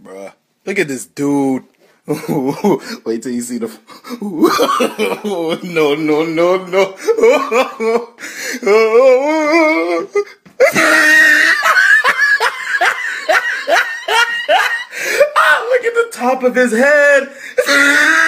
bruh. Look at this dude. Wait till you see the. No, no, no, no. Look at the top of his head.